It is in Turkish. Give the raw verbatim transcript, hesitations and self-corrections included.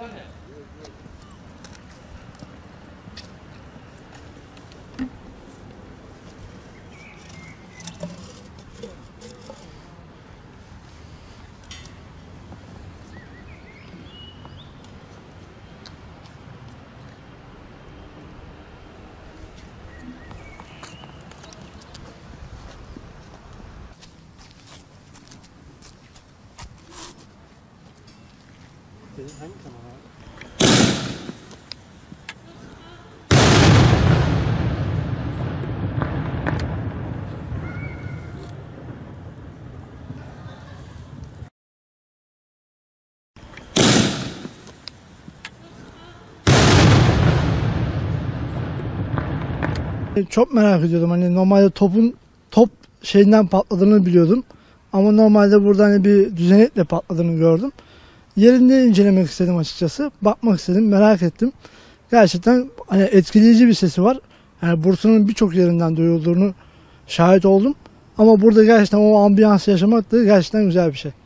Hangi kanal abi? Çok merak ediyordum. Hani normalde topun top şeyinden patladığını biliyordum. Ama normalde burada hani bir düzenekle patladığını gördüm. Yerinde incelemek istedim açıkçası. Bakmak istedim, merak ettim. Gerçekten hani etkileyici bir sesi var. Yani Bursa'nın birçok yerinden duyulduğunu şahit oldum. Ama burada gerçekten o ambiyansı yaşamak da gerçekten güzel bir şey.